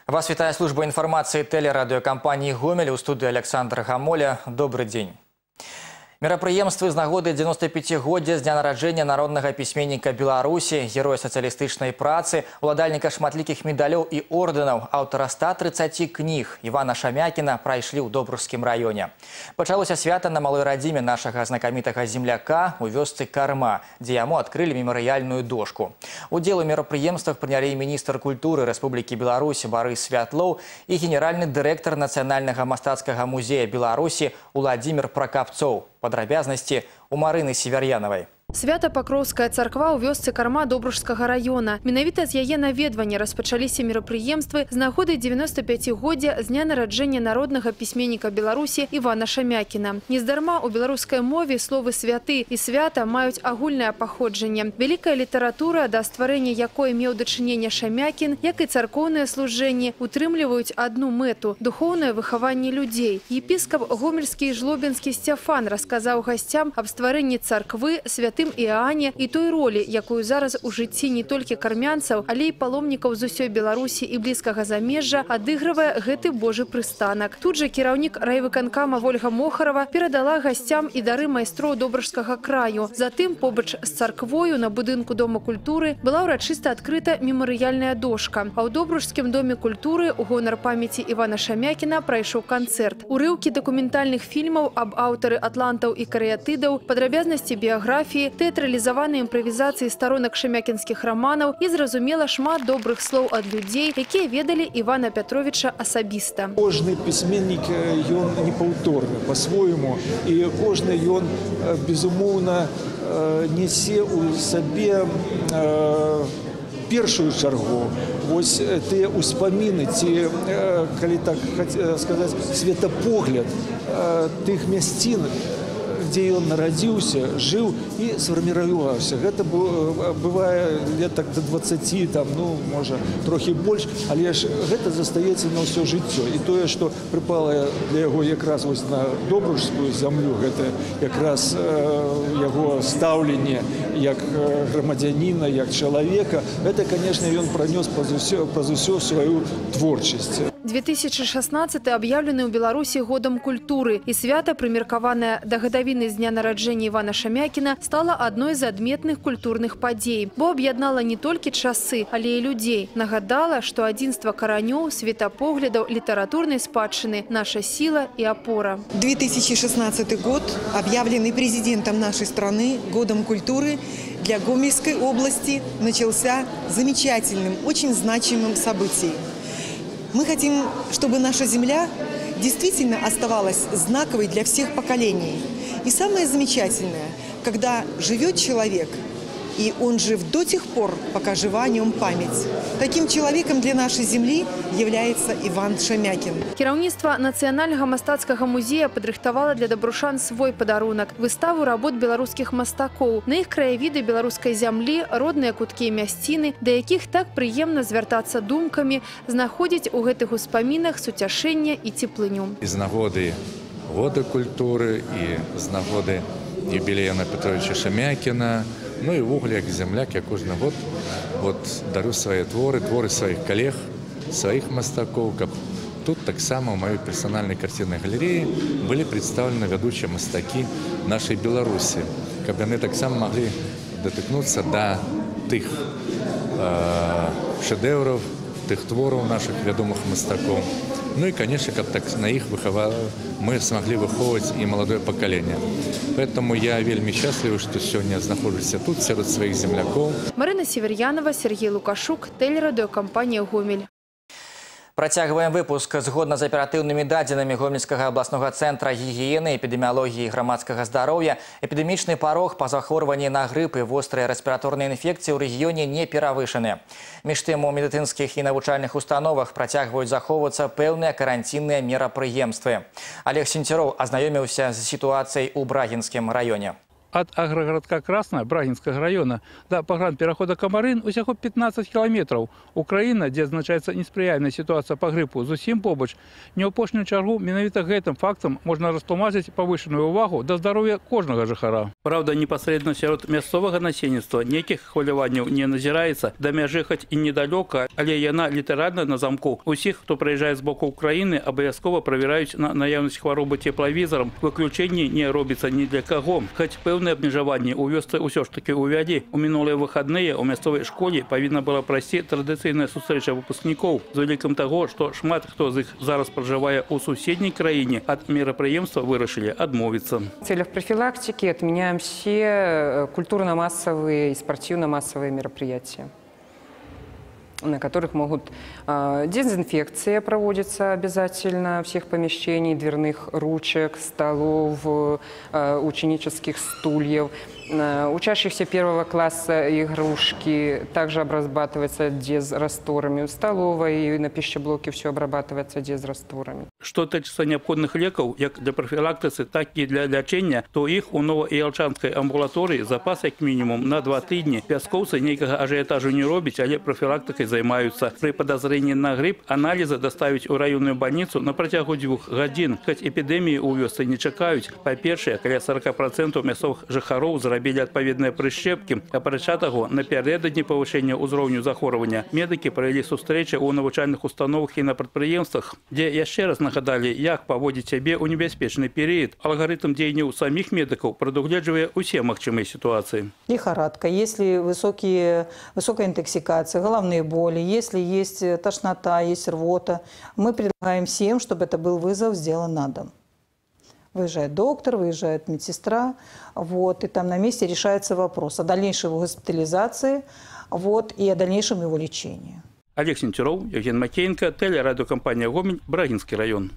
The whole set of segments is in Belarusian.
Вас вітае служба информации телерадиокомпании «Гомель», у студии Александр Гамоля. Добрый день. Мерапрыемствы з нагоды 95-годдзя з дня нараджэння народнага пісьменніка Беларусі, героя сацыялістычнай працы, уладальніка шматлікіх медалёў і ордэнаў, аўтара 130 кніг Івана Шамякіна прайшлі ў Добружскім раёне. Пачалося свята на малой радзіме нашага знакамітага земляка у вёсцы Карма, дзе яму адкрылі мемарыяльную дошку. Удзел у мерапрыемствах прынялі міністр культуры Рэспублікі Беларусь Барыс Святлоў і генеральны дырэктар Нацыянальнага мастацкага музея Беларусі Уладзімір Пракапцоў. Падрабязнасці у Марыны Северьяновай. Свято-Пакроўская царква ў вёсцы Карма Добружскага района. Менавіта з яе наведвання распачаліся мерапрыемствы з нагоды 95-годдзя з дня нараджэння народнага пісьменніка Беларусі Івана Шамякіна. Нездарма у беларускай мове словы «святы» і «свята» маюць агульнае паходжанне. Вялікая літаратура, да стварэння якой меў дачыненне Шамякін, як і царкоўныя служэнні, утрымліваюць адну мэту – духоўнае выхаванне людзей. Епіскап гомельскі і жлобінскі Сцяфан расказаў гасцям аб стварэнні царквы, святым Іоанне і той ролі, якую зараз у жыцці не толькі кармянцаў, але і паломнікаў з усёй Беларусі і блізкага замежжа адыгрывае гэты Божы прыстанак. Тут жа кіраўнік райвыканкама Вольга Мохарова перадала гасцям і дары майстроў Добружскага краю. Затым побач з царквою на будынку Дома культуры была ўрачыста адкрыта мемарыяльная дошка. А ў Добружскім доме культуры у гонар памяці Івана Шамякіна прайшоў канцэрт. Урыўкі дакументальных фільмаў аб аўтары атлантаў і карыятыдаў, падрабязнасці біяграфіі, тэатралізаваныя імправізацыі старонак шамякінскіх раманаў і, зразумела, шмат добрых слоў ад людзей, якія ведалі Івана Пятровича асабіста. Кожны пісьменнік, ён непаўторны па-свойму, і кожны ён, безумоўна, несе ў сабе першую чаргу. Вось тыя ўспаміны, ці, калі так сказаць, светапогляд тых мясцін, где он нарадзіўся, жыў і сфарміраваўся. Гэта бывае лет так до 20, там, ну, можа, трохі больш, але ж гэта застаецца на ўсё жыццё. І тое, што прыпала для яго якраз вось на Добружскую зямлю, гэта якраз яго стаўленне як грамадзяніна, як чалавека, гэта, канешне, ён пранёс праз усё сваю творчасць. 2016 аб'яўлены ў Беларусі годам культуры, і свята, прымеркаванае да гадавіны з дня нараджэння Івана Шамякіна, стала адной з адметных культурных падзей, бо аб'яднала не толькі часы, але і людзей. Нагадала, што адзінства каранёў, светапоглядаў, літаратурнай спадчыны – наша сила и опора. 2016 год, объявленный президентом нашей страны годом культуры, для Гомельской области начался замечательным, очень значимым событием. Мы хотим, чтобы наша земля действительно оставалась знаковой для всех поколений. И самое замечательное, когда живет человек, и он жив до тех пор, пока жива о нем память. Таким человеком для нашей земли является Иван Шамякин. Кіраўніцтва Нацыянальнага мастацкага музея падрыхтавала для добрушан свой падарунак – выставу работ беларускіх мастакоў. На іх краявіды беларускай зямлі, родныя куткі і мясціны, да якіх так прыемна звяртацца думкамі, знаходзіць у гэтых успамінах суцяшэнне і цеплыню. З нагоды года культуры і з нагоды юбілея Івана Петровича Шамякіна, ну і ввогуле, як земляк, я кожны год дарю свае творы сваіх калег, сваіх мастакоў, каб тут таксама ў маёй персанальнай карціннай галерэі былі прадстаўлены вядучыя мастакі нашай Беларусі, каб яны таксама маглі датыкнуцца да тых шэдэўраў, тых твораў наших вядомых мастакоў. Ну и, конечно, как так на их мы смогли выховывать и молодое поколение. Поэтому я вельми счастлив, что сегодня нахожусь тут, среди своих земляков. Марына Северьянова, Сергей Лукашук, телерадиокомпания «Гомель». Працягваем выпуск. Згодна з аператыўнымі дадзенымі Гомельскага абласнога цэнтра гігіены, эпідэміялогіі і грамадскага здароўя, эпідэмічны парог па захворванні на грып і вострыя рэспіраторныя інфекцыі ў рэгіёне не перавышаны. Між тым, у медыцынскіх і навучальных установах працягваюць захоўвацца пэўныя каранцінныя мерапрыемствы. Олег Сенцяроў азнаёміўся з сітуацыяй у Брагінскім раёне. От агрогородка Красная Брагинского района до пагранперахода Камарын усяго 15 километров. Украина, где означается несприяльная ситуация по гриппу, зусім побач. Не ў апошнюю чаргу менавіта гэтым фактам можно растлумачыць повышенную увагу до здоровья кожнага жыхара. Правда, непосредственно сярод мясцовага насельніцтва неких хваляванняў не назіраецца, да мяжы хоць і недалёка, але яна літаральна на замку. Усіх, хто прыязджае з боку Украины, абавязкова правяраюць на наяўнасць хваробы тепловизором. Выключэнні не робіцца ні для каго. Хоць пэўнае абмежаванне ў вёсцы ўсё ж таки увялі. У мінулыя выхадныя ў мясцовай школе павінна была прайсці традыцыйная сустрэча выпускнікоў. З улікам таго, што шмат хто з іх зараз пражывае ў суседняй краіне, ад мерапрыемства вырашылі адмовіцца. В целях профилактики отменяем все культурно-массовые и спортивно-массовые мероприятия, на которых могут дезинфекция проводится обязательно всех помещений, дверных ручек, столов, ученических стульев. Учащихся первого класса игрушки также обрабатываются дезрастворами. В столовой и на пищеблоке все обрабатывается дезрастворами. Что тычыцца необходных лекаў, як для профилактики, так и для лячэння, то их у новоіялчанскай амбулатории запас як минимум на 2 тыдні. Пяскоўцы нейкага ажыятажу не робяць, але профилактикой займаются. При подозрении на грипп анализы доставить у районную больницу на працягу 2 гадзін. Хоць эпидемии у вёсцы не чакаюць. Па-першае, каля 40% мясцовых жыхароў зрабілі адпаведныя прышчэпкі. Апрача таго, напярэдадні павышэння ўзроўню захворвання медыкі правялі сустрэчы ў навучальных установах і на прадпрыемствах, дзе яшчэ раз нагадалі, як паводзіць сябе ў небяспечны перыяд. Алгарытм дзеянняў саміх медыкаў прадугледжвае усе магчымыя ситуации. Лихорадка, если высокая интоксикация, головные боли, если есть тошнота, есть рвота, мы предлагаем всем, чтобы это был вызов сделан на дом. Выезжает доктор, выезжает медсестра, и там на месте решается вопрос о дальнейшей его госпитализации, и о дальнейшем его лечении. Олег Сентюров, Евген Макеенко, телерадиокомпания «Гомель», Брагинский район.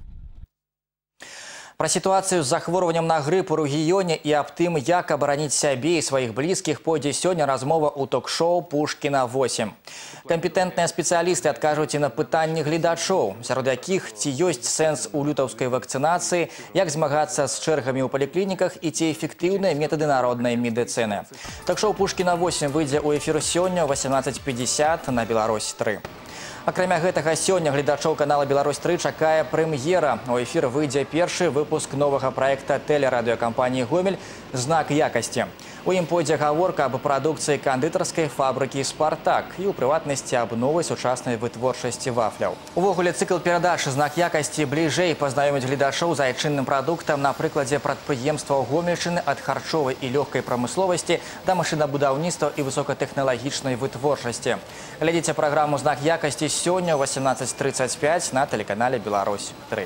Про ситуацию с захворваннем на грипп у рэгіёне и аб тым, як абараніць сябе и своих близких, пойдзе сёння размова у ток-шоу «Пушкина 8». Компетентные специалисты адкажуць на пытанні гледачоў, сярод якіх ці ёсць сэнс у лютаўскай вакцинации, як змагацца з чэргамі ў паліклініках і ці эффектыўныя методы народнай медыцыны. Ток-шоу «Пушкина 8» выйдзе ў эфір сёння ў 18:50 на Беларусь 3. Акрамя гэтага, сёння гледачоў канала «Беларусь-3» чакае прэм'ера. У эфір выйдзе першы выпуск новага праекта тэлерадыёкампаніі «Гомель» «Знак якасці». У ім пойдзе гаворка аб прадукцыі кандытарскай фабрыкі «Спартак» і ў прыватнасці аб новай сучаснай вытворчасці вафляў. Увогуле, цыкл перадач «Знак якасці» бліжэй пазнаёміць гледачоў з айчынным прадуктам на прыкладзе прадпрыемстваў Гомельшчыны ад харчовай і лёгкай прамысловасці да машынабудаўніцтва і высокатэхналагічнай вытворчасці. Глядзіце праграму «Знак якасці» сёння ў 18:35 на тэлеканале «Беларусь-3».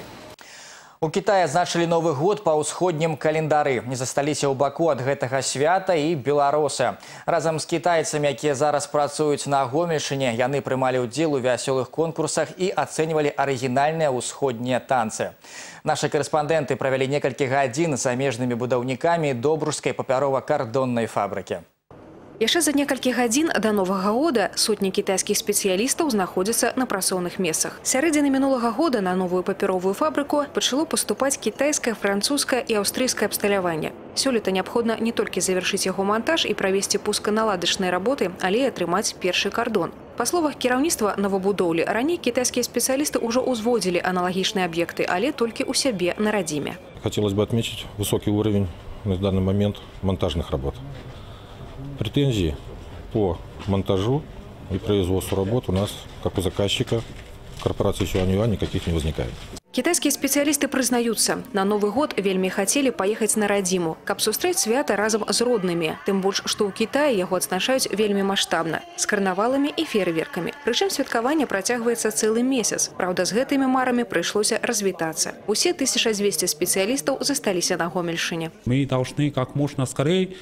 У Китаі адзначылі Новы год па ўсходнім календары. Не засталіся ў баку ад гэтага свята і беларусы. Разам з кітайцамі, якія зараз працуюць на Гомельшчыне, яны прымалі ўдзел у вясёлых конкурсах і ацэньвалі арыгінальныя ўсходнія танцы. Нашы корэспандэнты правялі некалькі гадзін з замежнымі будаўнікамі добружскай папярова-кардоннай фабрыкі. Яшчэ за некалькі гадзін да Новага года сотні кітайскіх спецыялістаў знаходзяцца на працоўных месцах. Сярэдзіны мінулага года на новую папяровую фабрыку пачало паступаць кітайскае, французскае і аўстрыйскае абсталяванне. Сёлета неабходна не толькі завяршыць яго монтаж і правесці пусканаладачныя работы, але і атрымаць першы кардон. Па словах кіраўніцтва новабудоўлі, раней кітайскія спецыялісты ўжо ўзводзілі аналагічныя аб'екты, але толькі ў сябе на радзіме. Хотелось бы отметить высокий уровень на данный момент монтажных работ. Претензий по монтажу и производству работ у нас, как у заказчика, корпорации Сюаньюань, никаких не возникает. Китайские специалисты признаются, на Новый год вельми хотели поехать на радзіму, каб сустрэць свята разом з роднымі. Тым больш, што ў Китаі яго адзначаюць вельмі маштабна, з карнаваламі і фейерверкамі. Прычым святкаванне працягваецца цэлы месяц. Праўда, з гэтымі марамі прыйшлося развітацца. Усе 1200 специалистов засталіся на Гомельшчыне. Мы должны как можно скорее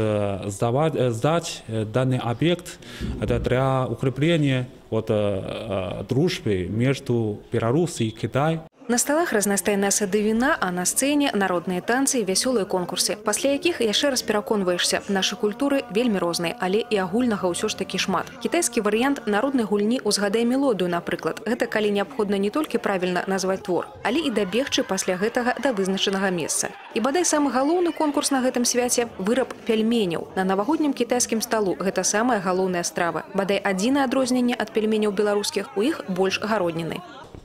сдать данный объект для укрепления дружбы между Беларусью и Китаем. На столах разнастайная садавіна, а на сцэне народныя танцы і вясёлыя конкурсы, пасля якіх яшчэ раз пераконваешся, нашы культуры вельмі розныя, але і агульнага ўсё ж такі шмат. Кітайскі варыянт народнай гульні «Узгадай мелодыю», напрыклад. Гэта калі неабходна не толькі правільна назваць твор, але і дабегчы пасля гэтага да вызначанага месца. І бадай самы галоўны конкурс на гэтым свяце – выраб пельменяў. На навагоднім кітайскім сталу гэта самая галоўная страва. Бадай адзінае адрозненне ад пельменяў беларускіх – у іх больш гародніны.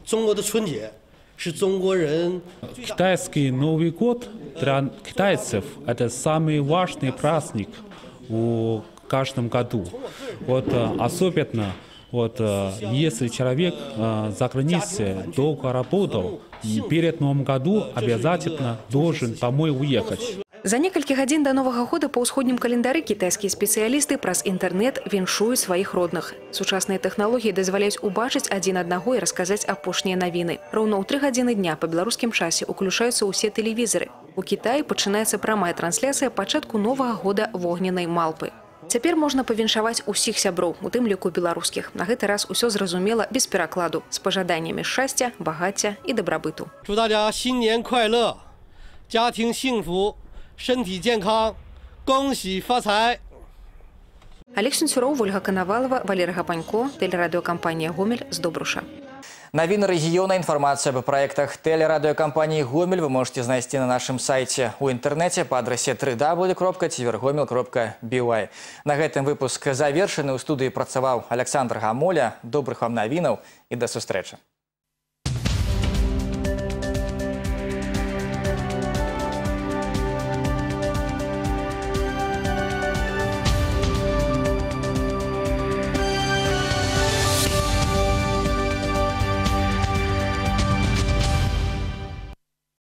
Китайский Новый год для китайцев – это самый важный праздник в каждом году. Особенно если человек за границей долго работал, перед Новым годом обязательно должен домой уехать. За некалькі гадзін да Новага года па ўсходнім календары кітайскія спецыялісты праз інтэрнэт віншуюць сваіх родных. Сучасныя тэхналогіі дазваляюць убачыць адзін аднаго і расказаць апошнія навіны. Роўна ў 3 гадзіны дня па беларускім часе ўключаюцца ўсе тэлевізары. У Кітаі пачынаецца прамая трансляцыя пачатку Новага года вогненнай малпы. Цяпер можна павіншаваць усіх сяброў, у тым ліку беларускіх. На гэты раз усё зразумела без перакладу, з пажаданнямі шчасця, багацця і дабрабыту. 祝大家新年快乐，家庭幸福，身体健康，恭喜发财。 Олег Сенцюроў, Ольга Коновалова, Валерий Гапанько, телерадиокомпания «Гомель» с Добруша. Новины региона, информация об проектах телерадиокомпании «Гомель» вы можете найти на нашем сайте у интернете по адресе www.tvrgomel.by. На этом выпуск завершен. У студии працаваў Александр Гамоля. Добрых вам новинов и до встречи.